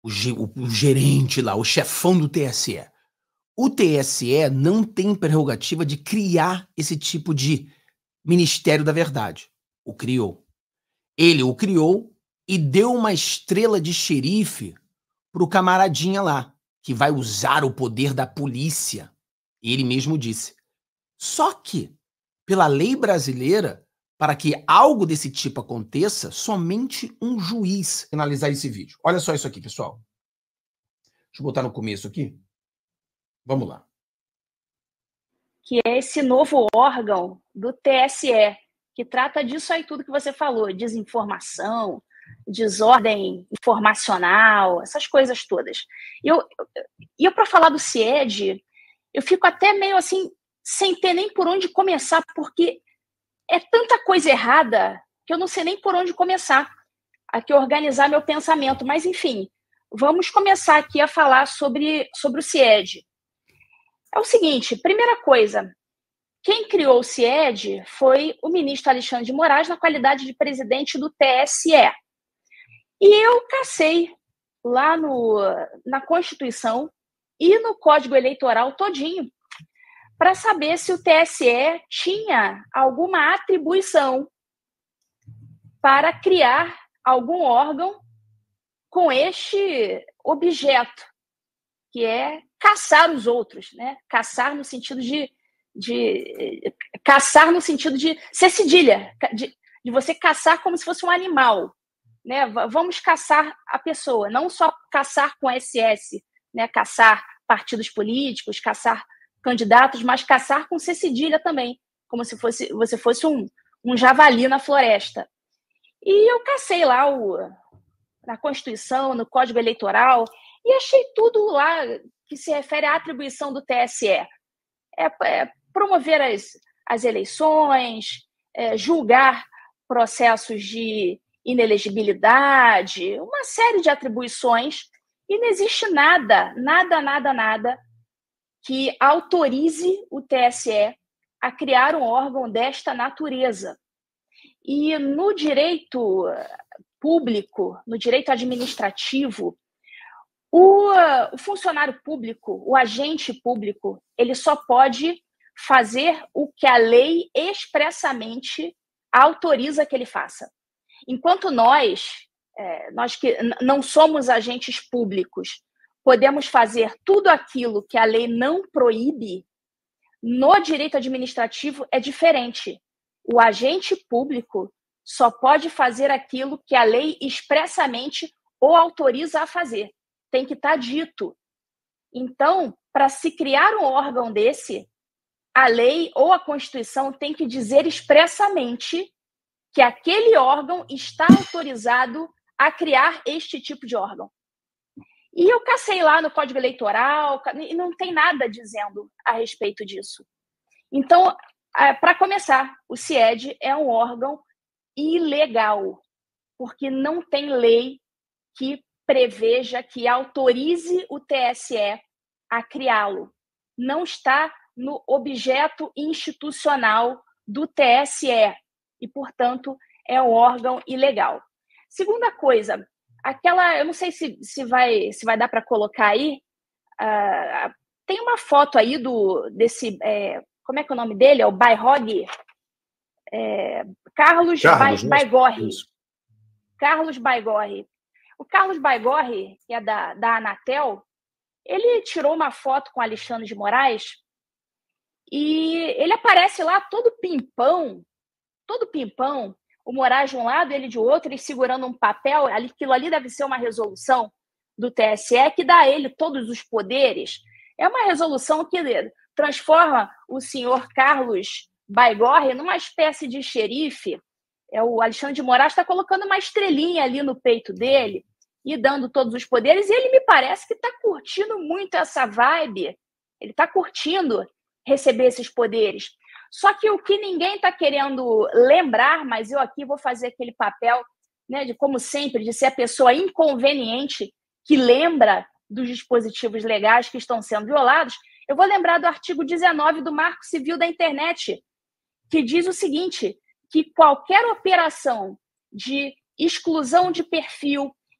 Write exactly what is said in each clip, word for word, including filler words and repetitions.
o, o, o gerente lá, o chefão do T S E. O T S E não tem prerrogativa de criar esse tipo de Ministério da Verdade. O criou. Ele o criou e deu uma estrela de xerife pro camaradinha lá, que vai usar o poder da polícia. Ele mesmo disse. Só que, pela lei brasileira, para que algo desse tipo aconteça, somente um juiz analisar esse vídeo. Olha só isso aqui, pessoal. Deixa eu botar no começo aqui. Vamos lá. Que é esse novo órgão do T S E, que trata disso aí tudo que você falou, desinformação, desordem informacional, essas coisas todas. E eu, eu, eu para falar do CIED, eu fico até meio assim, sem ter nem por onde começar, porque é tanta coisa errada que eu não sei nem por onde começar, aqui organizar meu pensamento. Mas, enfim, vamos começar aqui a falar sobre, sobre o CIED. É o seguinte, primeira coisa, quem criou o CIED foi o ministro Alexandre de Moraes na qualidade de presidente do T S E. E eu cacei lá no, na Constituição e no Código Eleitoral todinho para saber se o T S E tinha alguma atribuição para criar algum órgão com este objeto, que é caçar os outros, né? Caçar no sentido de, de caçar no sentido de ser cedilha, de, de você caçar como se fosse um animal, né? Vamos caçar a pessoa, não só caçar com S S, né? Caçar partidos políticos, caçar candidatos, mas caçar com C cedilha também, como se fosse, você fosse um, um javali na floresta. E eu cacei lá o, na Constituição, no Código Eleitoral, e achei tudo lá que se refere à atribuição do T S E. É, é promover as, as eleições, é, julgar processos de inelegibilidade, uma série de atribuições, e não existe nada, nada, nada, nada que autorize o T S E a criar um órgão desta natureza. E no direito público, no direito administrativo, o, o funcionário público, o agente público, ele só pode fazer o que a lei expressamente autoriza que ele faça. Enquanto nós, é, nós que não somos agentes públicos, podemos fazer tudo aquilo que a lei não proíbe, no direito administrativo é diferente. O agente público só pode fazer aquilo que a lei expressamente o autoriza a fazer. Tem que estar dito. Então, para se criar um órgão desse, a lei ou a Constituição tem que dizer expressamente que aquele órgão está autorizado a criar este tipo de órgão. E eu cacei lá no Código Eleitoral e não tem nada dizendo a respeito disso. Então, para começar, o CIED é um órgão ilegal, porque não tem lei que preveja, que autorize o T S E a criá-lo. Não está no objeto institucional do T S E e, portanto, é um órgão ilegal. Segunda coisa, aquela, eu não sei se, se, vai, se vai dar para colocar aí, uh, tem uma foto aí do, desse, é, como é que é o nome dele? É o Bairrog? É, Carlos, Carlos Baigorre. Carlos Baigorre. O Carlos Baigorre, que é da, da Anatel, ele tirou uma foto com Alexandre de Moraes e ele aparece lá todo pimpão, todo pimpão, o Moraes de um lado, ele de outro, e segurando um papel, aquilo ali deve ser uma resolução do T S E que dá a ele todos os poderes. É uma resolução que transforma o senhor Carlos Baigorre numa espécie de xerife. É, o Alexandre de Moraes está colocando uma estrelinha ali no peito dele e dando todos os poderes, e ele me parece que está curtindo muito essa vibe, ele está curtindo receber esses poderes. Só que o que ninguém está querendo lembrar, mas eu aqui vou fazer aquele papel, né, de, como sempre, de ser a pessoa inconveniente que lembra dos dispositivos legais que estão sendo violados, eu vou lembrar do artigo dezenove do Marco Civil da Internet, que diz o seguinte, que qualquer operação de exclusão de perfil,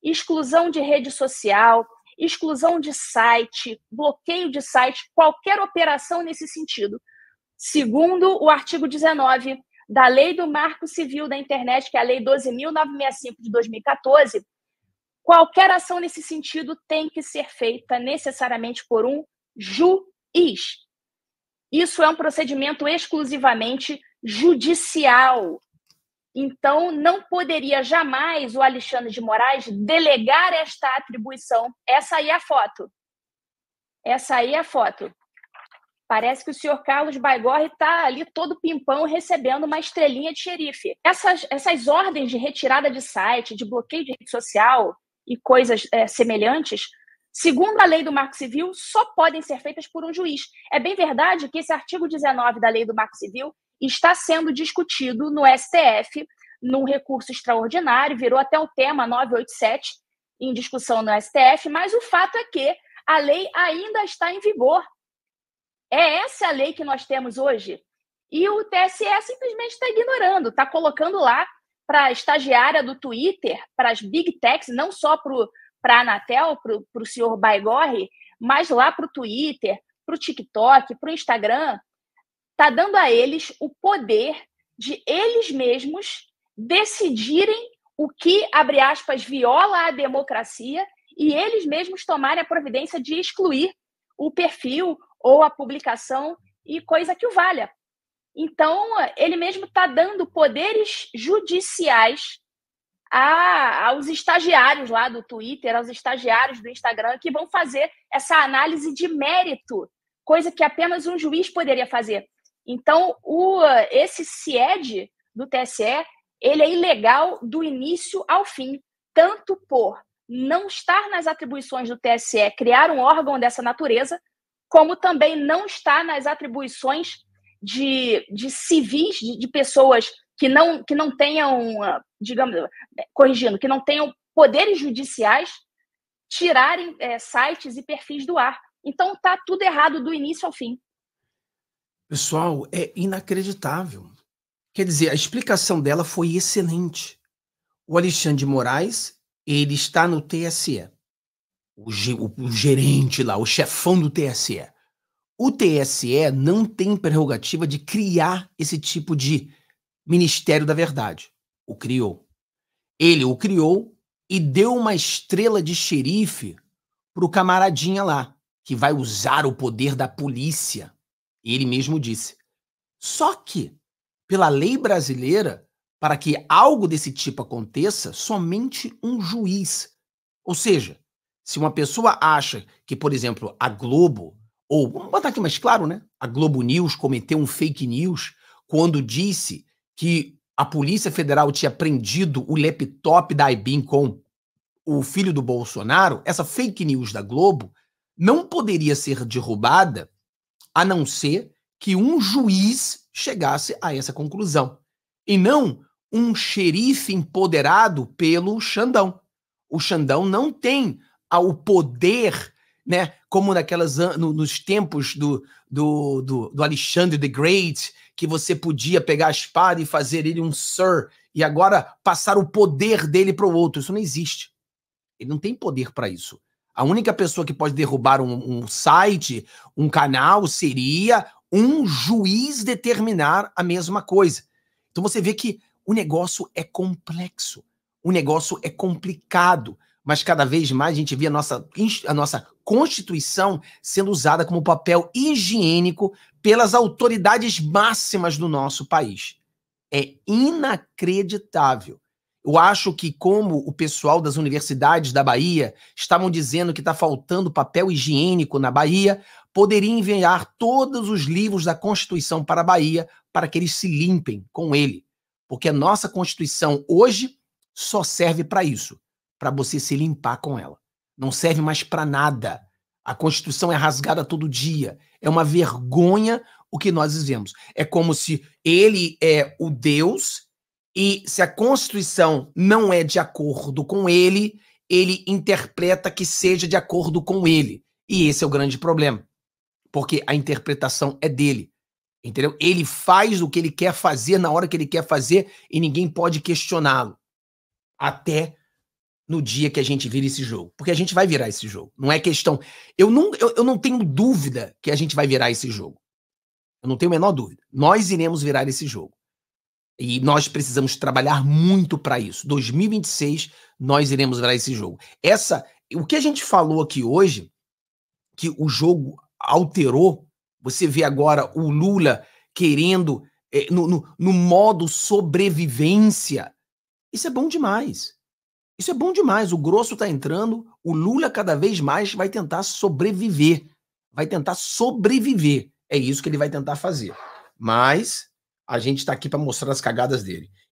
exclusão de rede social, exclusão de site, bloqueio de site, qualquer operação nesse sentido. Segundo o artigo dezenove da Lei do Marco Civil da Internet, que é a Lei doze mil novecentos e sessenta e cinco de dois mil e quatorze, qualquer ação nesse sentido tem que ser feita necessariamente por um juiz. Isso é um procedimento exclusivamente judicial. Então, não poderia jamais o Alexandre de Moraes delegar esta atribuição. Essa aí é a foto. Essa aí é a foto. Parece que o senhor Carlos Baigorre está ali todo pimpão recebendo uma estrelinha de xerife. Essas, essas ordens de retirada de site, de bloqueio de rede social e coisas é, semelhantes, segundo a lei do Marco Civil, só podem ser feitas por um juiz. É bem verdade que esse artigo dezenove da lei do Marco Civil está sendo discutido no S T F, num recurso extraordinário, virou até o tema novecentos e oitenta e sete em discussão no S T F, mas o fato é que a lei ainda está em vigor. É essa a lei que nós temos hoje. E o T S E simplesmente está ignorando, está colocando lá para a estagiária do Twitter, para as Big Techs, não só para a Anatel, para o senhor Baigorre, mas lá para o Twitter, para o TikTok, para o Instagram, está dando a eles o poder de eles mesmos decidirem o que, abre aspas, viola a democracia e eles mesmos tomarem a providência de excluir o perfil ou a publicação e coisa que o valha. Então, ele mesmo está dando poderes judiciais a, aos estagiários lá do Twitter, aos estagiários do Instagram, que vão fazer essa análise de mérito, coisa que apenas um juiz poderia fazer. Então, o, esse C I E D do T S E, ele é ilegal do início ao fim, tanto por não estar nas atribuições do T S E criar um órgão dessa natureza, como também não está nas atribuições de, de civis, de, de pessoas que não, que não tenham, digamos, corrigindo, que não tenham poderes judiciais, tirarem é, sites e perfis do ar. Então, está tudo errado do início ao fim. Pessoal, é inacreditável. Quer dizer, a explicação dela foi excelente. O Alexandre de Moraes, ele está no T S E. O, o, o gerente lá, o chefão do T S E. O T S E não tem prerrogativa de criar esse tipo de Ministério da Verdade. O criou. Ele o criou e deu uma estrela de xerife pro camaradinha lá, que vai usar o poder da polícia. Ele mesmo disse. Só que, pela lei brasileira, para que algo desse tipo aconteça, somente um juiz. Ou seja, se uma pessoa acha que, por exemplo, a Globo, ou vamos botar aqui mais claro, né? A Globo News cometeu um fake news quando disse que a Polícia Federal tinha prendido o laptop da Ibin com o filho do Bolsonaro, essa fake news da Globo não poderia ser derrubada a não ser que um juiz chegasse a essa conclusão. E não um xerife empoderado pelo Xandão. O Xandão não tem o poder, né, como naquelas, no, nos tempos do, do, do, do Alexandre the Great, que você podia pegar a espada e fazer ele um sir, e agora passar o poder dele para o outro. Isso não existe. Ele não tem poder para isso. A única pessoa que pode derrubar um, um site, um canal, seria um juiz determinar a mesma coisa. Então você vê que o negócio é complexo, o negócio é complicado, mas cada vez mais a gente vê a nossa, a nossa Constituição sendo usada como papel higiênico pelas autoridades máximas do nosso país. É inacreditável. Eu acho que, como o pessoal das universidades da Bahia estavam dizendo que está faltando papel higiênico na Bahia, poderia enviar todos os livros da Constituição para a Bahia para que eles se limpem com ele. Porque a nossa Constituição hoje só serve para isso, para você se limpar com ela. Não serve mais para nada. A Constituição é rasgada todo dia. É uma vergonha o que nós vivemos. É como se ele é o Deus e se a Constituição não é de acordo com ele, ele interpreta que seja de acordo com ele. E esse é o grande problema. Porque a interpretação é dele. Entendeu? Ele faz o que ele quer fazer na hora que ele quer fazer e ninguém pode questioná-lo. Até no dia que a gente vira esse jogo. Porque a gente vai virar esse jogo. Não é questão... Eu não, eu, eu não tenho dúvida que a gente vai virar esse jogo. Eu não tenho a menor dúvida. Nós iremos virar esse jogo. E nós precisamos trabalhar muito para isso. dois mil e vinte e seis, nós iremos virar esse jogo. Essa, o que a gente falou aqui hoje, que o jogo alterou, você vê agora o Lula querendo, é, no, no, no modo sobrevivência. Isso é bom demais. Isso é bom demais. O grosso está entrando, o Lula cada vez mais vai tentar sobreviver. Vai tentar sobreviver. É isso que ele vai tentar fazer. Mas a gente está aqui para mostrar as cagadas dele.